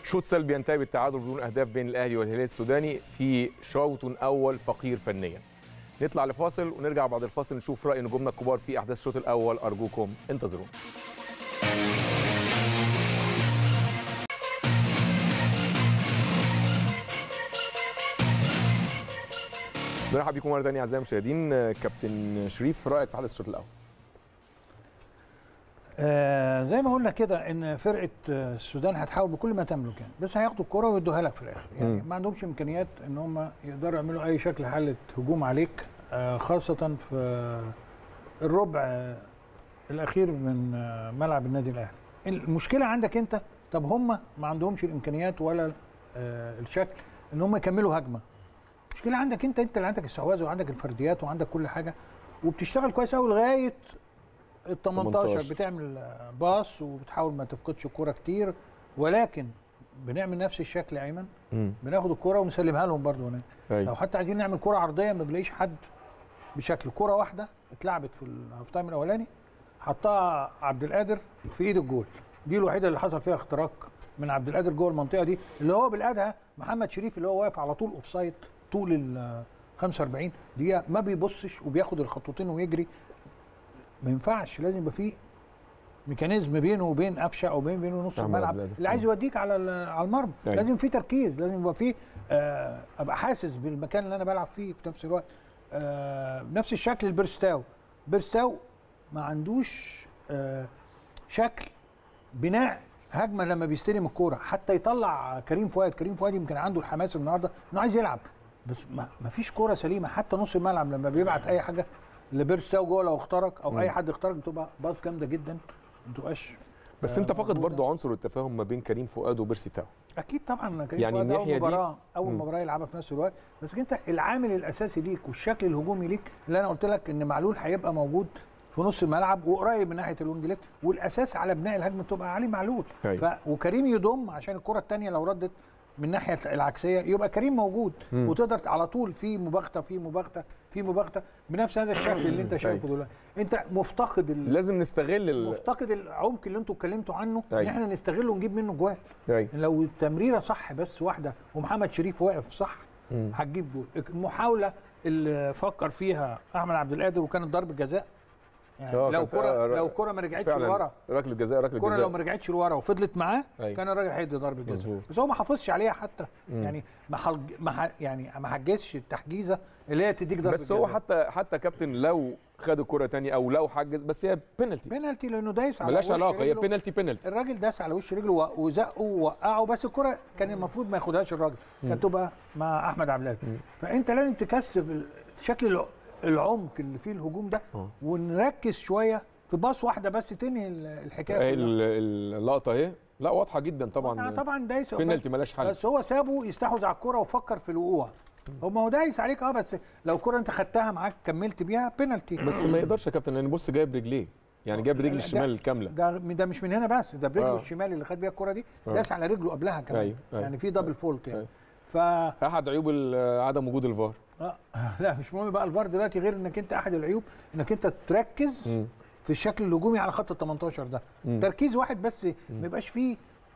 شوط سلبي ينتهي بالتعادل بدون اهداف بين الاهلي والهلال السوداني في شوط اول فقير فنيا. نطلع لفاصل ونرجع بعد الفاصل نشوف راي نجومنا الكبار في احداث الشوط الاول. ارجوكم انتظرونا. مرحبا بكم مره ثانيه اعزائي المشاهدين. كابتن شريف، رايك في حدث الشوط الاول؟ زي ما قلنا كده ان فرقه السودان هتحاول بكل ما تملك يعني، بس هياخدوا الكره ويدوها لك في الاخر يعني. ما عندهمش امكانيات ان هم يقدروا يعملوا اي شكل حاله هجوم عليك، خاصه في الربع الاخير من ملعب النادي الاهلي. المشكله عندك انت، طب هم ما عندهمش الامكانيات ولا الشكل ان هم يكملوا هجمه. المشكله عندك انت اللي عندك السعواز وعندك الفرديات وعندك كل حاجه، وبتشتغل كويس قوي لغايه ال 18 بتعمل باص وبتحاول ما تفقدش الكوره كتير، ولكن بنعمل نفس الشكل يا ايمن. بناخد الكوره ونسلمها لهم برضه هناك. لو حتى عايزين نعمل كوره عرضيه ما بنلاقيش حد بشكل. كوره واحده اتلعبت في الهاف تايم الاولاني حطها عبد القادر في ايد الجول، دي الوحيده اللي حصل فيها اختراق من عبد القادر جوه المنطقه دي، اللي هو بالادهى محمد شريف اللي هو واقف على طول اوف سايد طول ال 45 دقيقه، ما بيبصش وبياخد الخطوتين ويجري. ما ينفعش، لازم يبقى فيه ميكانيزم بينه وبين قفشه او بينه نص الملعب اللي عايز يوديك على المرمى. لازم فيه تركيز، لازم يبقى فيه ابقى حاسس بالمكان اللي انا بلعب فيه في نفس الوقت. نفس الشكل البيرستاو ما عندوش شكل بناء هجمه لما بيستلم الكوره حتى يطلع كريم فؤاد يمكن عنده الحماس النهارده انه عايز يلعب، بس ما فيش كوره سليمه. حتى نص الملعب لما بيبعت اي حاجه لبيرستاو جوه لو اخترق او اي حد اخترق بتبقى باص جامده جدا، ما بتبقاش. بس انت فاقد برضه عنصر التفاهم ما بين كريم فؤاد وبيرستاو. اكيد طبعا كريم يعني فؤاد الناحيه اول مباراه يلعبها في نفس الوقت، بس انت العامل الاساسي ليك والشكل الهجومي ليك اللي انا قلت لك ان معلول هيبقى موجود في نص الملعب وقريب من ناحيه الوينج ليفت، والاساس على بناء الهجمه تبقى علي معلول. وكريم يضم عشان الكره الثانيه لو ردت من الناحيه العكسيه يبقى كريم موجود وتقدر على طول في مباغته بنفس هذا الشكل اللي انت شايفه دلوقتي. انت مفتقد لازم نستغل مفتقد العمق اللي انتوا اتكلمتوا عنه ان احنا نستغله ونجيب منه جوال. لو التمريره صح بس واحده ومحمد شريف واقف صح هتجيب جول. المحاوله اللي فكر فيها احمد عبد القادر وكانت ضربه جزاء يعني، لو كرة ما رجعتش لورا، ركله جزاء الكرة لو ما رجعتش لورا وفضلت معاه كان الراجل هيدي ضربه جزاء، بس هو ما حافظش عليها حتى. يعني ما حجزش التحجيزه اللي هي تديك ضربه بس هو حتى كابتن لو خد الكرة تاني او لو حجز، بس هي بينالتي لانه دايس على ملهاش علاقه، هي بينالتي. الراجل داس على وش رجله وزقه ووقعه، بس الكرة كان المفروض ما ياخدهاش الراجل، كانت تبقى مع احمد عبد القادر. فانت لازم تكثف شكل العمق اللي فيه الهجوم ده ونركز شويه في باص واحده بس تنهي الحكايه. اللقطه اهي لا واضحه جدا طبعا دايس بينالتي ملهاش حل، بس هو سابه يستحوذ على الكره وفكر في الوقوع. هو دايس عليك بس لو الكره انت خدتها معاك كملت بيها بينالتي. بس ما يقدرش يا كابتن لان بص جايب رجليه، يعني جاب رجل الشمال كامله. ده مش من هنا بس، ده برجله الشمال اللي خد بيها الكره دي داس على رجله قبلها كمان. يعني في دبل فولت يعني. احد عيوب عدم وجود الفار. لا مش مهم بقى الفار دلوقتي، غير انك انت احد العيوب انك انت تركز في الشكل الهجومي على خط ال 18 ده. تركيز واحد بس، ما يبقاش فيه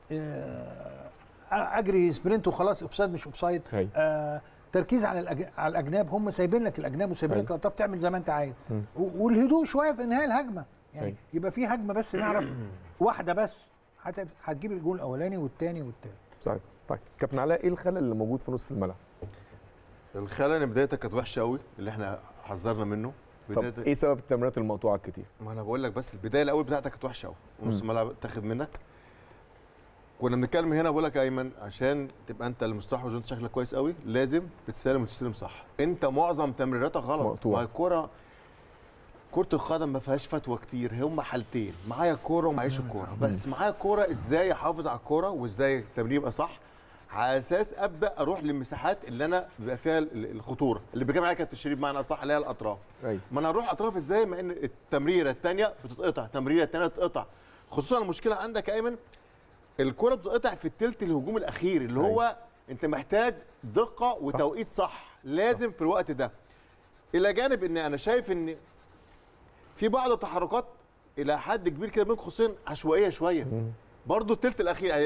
اجري سبرنت وخلاص اوفسايد مش اوفسايد. تركيز على الاجناب، هم سايبين لك الاجناب وسايبين لك الاطراف تعمل زي ما انت عايز، والهدوء شويه في انهاء الهجمه يعني. يبقى في هجمه بس نعرف واحده بس هتجيب الجول الاولاني والثاني والثالث. صحيح. طيب كابتن علاء، ايه الخلل اللي موجود في نص الملعب؟ الخلل ان بدايتك كانت وحشه قوي اللي احنا حذرنا منه. طب ايه سبب التمريرات المقطوعه الكتير؟ ما انا بقول لك، بس البدايه الاول بتاعتك كانت وحشه قوي، نص الملعب اتاخد منك. كنا بنتكلم هنا بقول لك يا ايمن عشان تبقى انت المستحوذ وانت شكلك كويس قوي لازم تستلم وتستلم صح. انت معظم تمريراتك غلط. ما الكوره كرة القدم ما فيهاش فتوى كتير، هم حالتين، معايا الكوره ومعيش الكوره. بس معايا الكوره ازاي احافظ على الكوره وازاي التمرير يبقى صح، على اساس ابدا اروح للمساحات اللي انا بيبقى فيها الخطوره اللي بيجي معايا كابتن شريف بمعنى صح اللي هي الاطراف. ما انا اروح اطراف ازاي ما ان التمريره الثانيه بتتقطع، التمريره الثانيه بتتقطع. خصوصا المشكله عندك يا ايمن الكوره بتتقطع في الثلث الهجوم الاخير اللي هو انت محتاج دقه وتوقيت صح لازم في الوقت ده. الى جانب ان انا شايف ان في بعض التحركات الى حد كبير كده بين قوسين عشوائيه شويه. برضو الثلث الاخير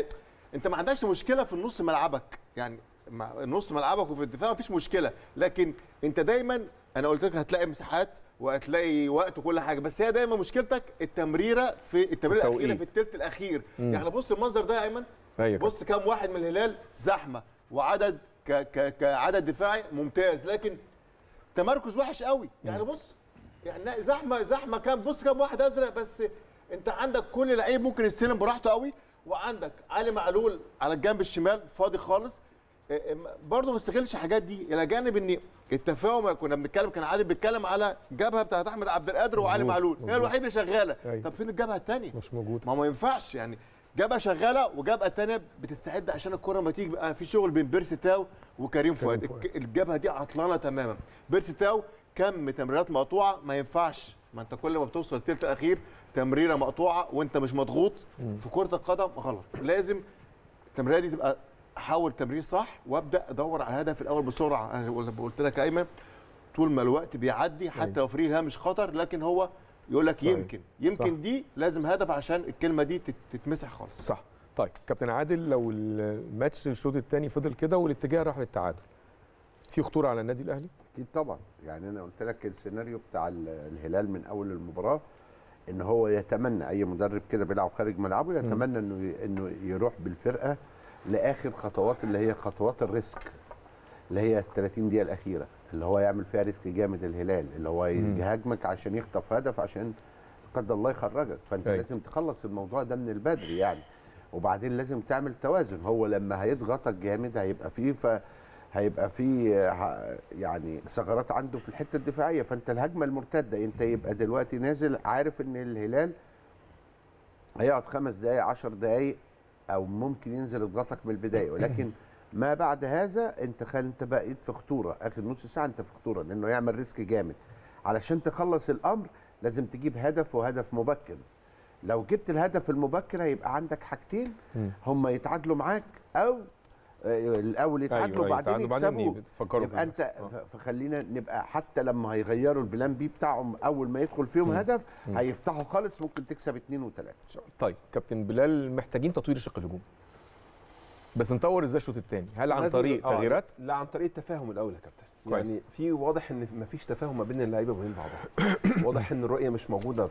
انت ما عندكش مشكله في نص ملعبك، يعني نص ملعبك وفي الدفاع مفيش مشكله، لكن انت دايما انا قلت لك هتلاقي مساحات وهتلاقي وقت وكل حاجه، بس هي دايما مشكلتك التمريره الاخيره في الثلث الاخير. يعني بص المنظر ده يا ايمن، بص كام واحد من الهلال زحمه وعدد كعدد دفاعي ممتاز، لكن تمركز وحش قوي. يعني بص يعني زحمه كام، بص كام واحد ازرق، بس انت عندك كل لعيب ممكن يستلم براحته قوي، وعندك علي معلول على الجنب الشمال فاضي خالص. برضه ما استغلش الحاجات دي، الى جانب ان التفاهم كنا بنتكلم، كان عادل بيتكلم على جبهه بتاعت احمد عبد القادر وعلي معلول، هي الوحيده اللي شغاله. طب فين الجبهه الثانيه؟ مش موجود. ما ينفعش، يعني جبهه شغاله وجبهه ثانيه بتستعد عشان الكره ما تيجي. بقى في شغل بين بيرسي تاو وكريم فؤاد، الجبهه دي عطلانه تماما. بيرسي تاو كم تمريرات مقطوعه، ما ينفعش، ما انت كل ما بتوصل الثلث الاخير تمريره مقطوعه وانت مش مضغوط في كره القدم غلط. لازم التمريره دي تبقى احاول تمرير صح وابدا ادور على الهدف الاول بسرعه. انا قلت لك يا ايمن طول ما الوقت بيعدي حتى لو فريق الهامش خطر، لكن هو يقول لك يمكن صح. دي لازم هدف عشان الكلمه دي تتمسح خالص. صح. طيب كابتن عادل، لو الماتش الشوط الثاني فضل كده والاتجاه راح للتعادل، في خطوره على النادي الاهلي؟ اكيد طبعا. يعني انا قلت لك السيناريو بتاع الهلال من اول المباراه ان هو يتمنى، اي مدرب كده بيلعب خارج ملعبه يتمنى انه يروح بالفرقه لاخر خطوات، اللي هي خطوات الريسك، اللي هي ال 30 دقيقه الاخيره، اللي هو يعمل فيها ريسك جامد الهلال، اللي هو يهاجمك عشان يخطف هدف عشان قدر الله يخرجك. فانت لازم تخلص الموضوع ده من البدري يعني. وبعدين لازم تعمل توازن، هو لما هيضغطك جامد هيبقى فيه يعني ثغرات عنده في الحته الدفاعيه، فانت الهجمه المرتده انت يبقى دلوقتي نازل عارف ان الهلال هيقعد 5 دقائق 10 دقائق او ممكن ينزل يضغطك من البدايه، ولكن ما بعد هذا انت بقيت في خطوره، اخر نص ساعه انت في خطوره، لانه يعمل ريسك جامد. علشان تخلص الامر لازم تجيب هدف، وهدف مبكر. لو جبت الهدف المبكر هيبقى عندك حاجتين، هم يتعادلوا معاك او الاول يتعادلوا بعدين يكسبوا. يبقى انت فخلينا نبقى حتى لما هيغيروا البلان بي بتاعهم اول ما يدخل فيهم هدف هيفتحوا خالص، ممكن تكسب 2 و3. طيب كابتن بلال، محتاجين تطوير الشق الهجومي، بس نطور ازاي الشوط الثاني؟ هل عن طريق تغييرات؟ لا، عن طريق التفاهم الاول يا كابتن. يعني في واضح ان مفيش تفاهم ما بين اللعيبه وبين بعضها. واضح ان الرؤيه مش موجوده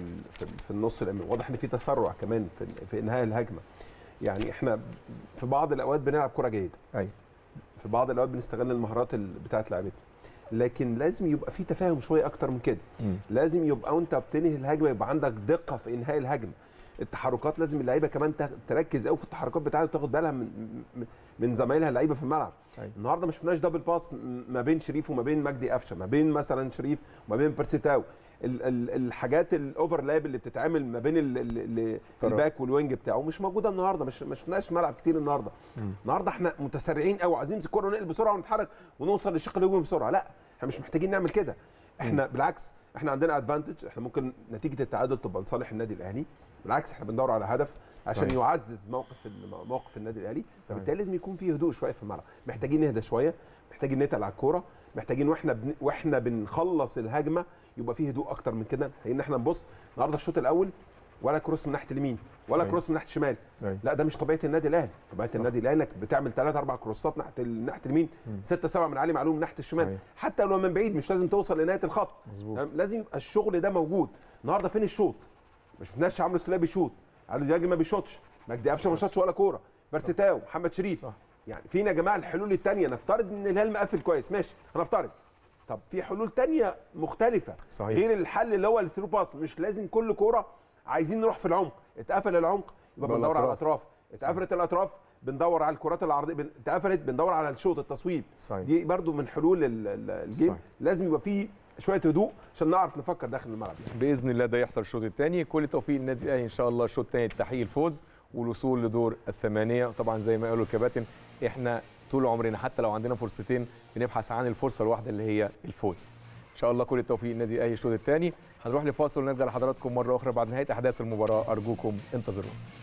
في النص الامامي، واضح ان في تسرع كمان في انهاء الهجمه. يعني احنا في بعض الاوقات بنلعب كره جيده، في بعض الاوقات بنستغل المهارات بتاعه لعيبتنا، لكن لازم يبقى في تفاهم شويه اكتر من كده. لازم يبقى وانت بتنهي الهجمه يبقى عندك دقه في انهاء الهجمه. التحركات لازم اللعيبه كمان تركز قوي في التحركات بتاعتها وتاخد بالها من زمايلها اللعيبه في الملعب. النهارده ما شفناش دبل باس ما بين شريف وما بين مجدي قفشه، ما بين مثلا شريف وما بين بيرسي تاو. الحاجات الاوفرلاب اللي بتتعمل ما بين الباك والوينج بتاعه مش موجوده النهارده، ما شفناش في الملعب كتير النهارده. النهارده احنا متسرعين قوي، عايزين نمسك الكوره وننقل بسرعه ونتحرك ونوصل للشق الهجومي بسرعه. لا، احنا مش محتاجين نعمل كده. احنا بالعكس، احنا عندنا ادفانتج، احنا ممكن نتيجه التعادل تبقى لصالح النادي الاهلي. بالعكس احنا بندور على هدف عشان يعزز موقف النادي الاهلي، فبالتالي لازم يكون فيه هدوء شويه في الملعب. محتاجين نهدى شويه، محتاجين نتقل على الكوره، محتاجين واحنا بنخلص الهجمه يبقى فيه هدوء اكتر من كده. لان احنا نبص النهارده الشوط الاول ولا كروس من ناحيه اليمين ولا كروس من ناحيه الشمال. لا، ده مش طبيعه النادي الاهلي. طبيعه النادي الاهلي انك بتعمل 3 4 كروسات ناحيه اليمين، 6 7 من علي معلوم من ناحيه الشمال. حتى لو من بعيد مش لازم توصل لنهايه الخط. لازم يبقى الشغل ده موجود. النهارده فين الشوط؟ ما شفناش عمرو السوليه بيشوط، علي دياجي ما بيشوطش، مجدي قفشه ما شاطش ولا كوره، بيرسي تاو، محمد شريف. يعني فين يا جماعه الحلول الثانيه؟ نفترض ان الهلال مقفل كويس، ماشي، هنفترض. طب في حلول ثانيه مختلفه غير الحل اللي هو الثرو باس. مش لازم كل كوره عايزين نروح في العمق. اتقفل العمق يبقى بندور على الاطراف، اتقفلت الاطراف بندور على الكرات العرضيه، اتقفلت بندور على الشوط التصويب. دي برضو من حلول الجيم. لازم يبقى في شويه هدوء عشان نعرف نفكر داخل الملعب. باذن الله ده يحصل الشوط الثاني. كل التوفيق للنادي الاهلي ان شاء الله الشوط الثاني، تحقيق الفوز والوصول لدور الثمانيه. وطبعا زي ما قالوا الكباتن، احنا طول عمرنا حتى لو عندنا فرصتين بنبحث عن الفرصه الواحده اللي هي الفوز. ان شاء الله كل التوفيق للنادي الاهلي الشوط الثاني. هنروح لفاصل ونرجع لحضراتكم مره اخرى بعد نهايه احداث المباراه، ارجوكم انتظرونا.